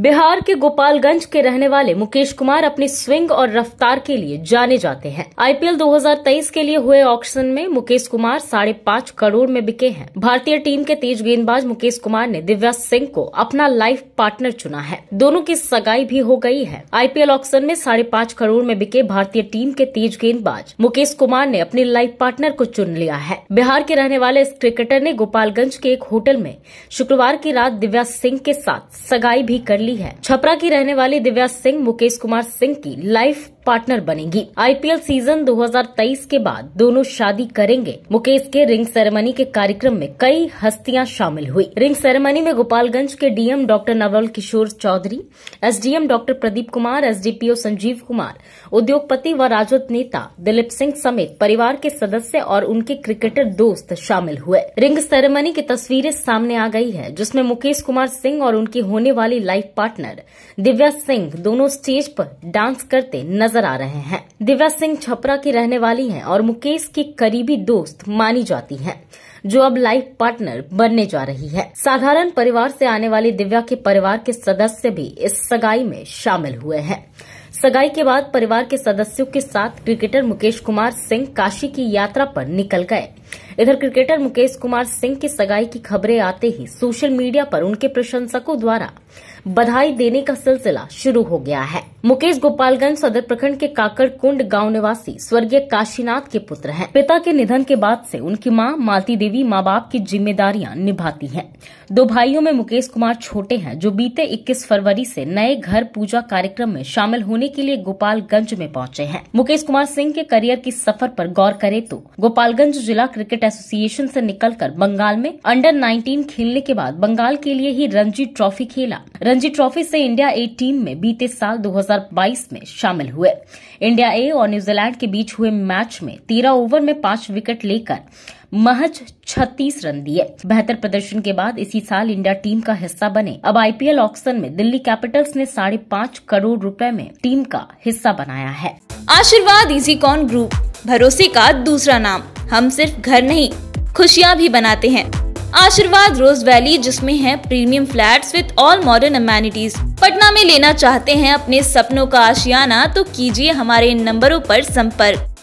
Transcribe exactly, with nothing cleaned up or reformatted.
बिहार के गोपालगंज के रहने वाले मुकेश कुमार अपनी स्विंग और रफ्तार के लिए जाने जाते हैं। आईपीएल दो हज़ार तेईस के लिए हुए ऑक्शन में मुकेश कुमार साढ़े पाँच करोड़ में बिके हैं। भारतीय टीम के तेज गेंदबाज मुकेश कुमार ने दिव्या सिंह को अपना लाइफ पार्टनर चुना है। दोनों की सगाई भी हो गई है। आईपीएल ऑक्शन में साढ़े पाँच करोड़ में बिके भारतीय टीम के तेज गेंदबाज मुकेश कुमार ने अपने लाइफ पार्टनर को चुन लिया है। बिहार के रहने वाले इस क्रिकेटर ने गोपालगंज के एक होटल में शुक्रवार की रात दिव्या सिंह के साथ सगाई भी कर ली है। छपरा की रहने वाली दिव्या सिंह मुकेश कुमार सिंह की लाइफ पार्टनर बनेगी। आईपीएल सीजन दो हज़ार तेईस के बाद दोनों शादी करेंगे। मुकेश के रिंग सेरेमनी के कार्यक्रम में कई हस्तियां शामिल हुई। रिंग सेरेमनी में गोपालगंज के DM doctor Naval Kishore Chaudhary, SDM doctor Pradeep Kumar, SDPO Sanjeev Kumar, उद्योगपति व राजद नेता दिलीप सिंह समेत परिवार के सदस्य और उनके क्रिकेटर दोस्त शामिल हुए। रिंग सेरेमनी की तस्वीरें सामने आ गई है, जिसमें मुकेश कुमार सिंह और उनकी होने वाली लाइफ पार्टनर दिव्या सिंह दोनों स्टेज पर डांस करते नजर आ रहे हैं। दिव्या सिंह छपरा की रहने वाली हैं और मुकेश की करीबी दोस्त मानी जाती हैं, जो अब लाइफ पार्टनर बनने जा रही है। साधारण परिवार से आने वाली दिव्या के परिवार के सदस्य भी इस सगाई में शामिल हुए हैं। सगाई के बाद परिवार के सदस्यों के साथ क्रिकेटर मुकेश कुमार सिंह काशी की यात्रा पर निकल गए। इधर क्रिकेटर मुकेश कुमार सिंह की सगाई की खबरें आते ही सोशल मीडिया पर उनके प्रशंसकों द्वारा बधाई देने का सिलसिला शुरू हो गया है। मुकेश गोपालगंज सदर प्रखंड के काकड़कुंड गांव निवासी स्वर्गीय काशीनाथ के पुत्र हैं। पिता के निधन के बाद से उनकी मां मालती देवी माँ बाप की जिम्मेदारियां निभाती हैं। दो भाइयों में मुकेश कुमार छोटे हैं, जो बीते इक्कीस फरवरी से नए घर पूजा कार्यक्रम में शामिल होने के लिए गोपालगंज में पहुंचे हैं। मुकेश कुमार सिंह के करियर की सफर पर गौर करें तो गोपालगंज जिला क्रिकेट एसोसिएशन से निकलकर बंगाल में अंडर नाइनटीन खेलने के बाद बंगाल के लिए ही रणजी ट्रॉफी खेला। रणजी ट्रॉफी से इंडिया ए टीम में बीते साल दो हज़ार बाईस में शामिल हुए। इंडिया ए और न्यूजीलैंड के बीच हुए मैच में तेरह ओवर में पांच विकेट लेकर महज छत्तीस रन दिए। बेहतर प्रदर्शन के बाद इसी साल इंडिया टीम का हिस्सा बने। अब आईपीएल ऑक्शन में दिल्ली कैपिटल्स ने साढ़े पाँच करोड़ रुपए में टीम का हिस्सा बनाया है। आशीर्वाद इजीकॉन ग्रुप, भरोसे का दूसरा नाम। हम सिर्फ घर नहीं, खुशियाँ भी बनाते हैं। आशीर्वाद रोज वैली, जिसमें है premium flats with all modern amenities. Patna में लेना चाहते हैं अपने सपनों का आशियाना, तो कीजिए हमारे इन नंबरों पर संपर्क।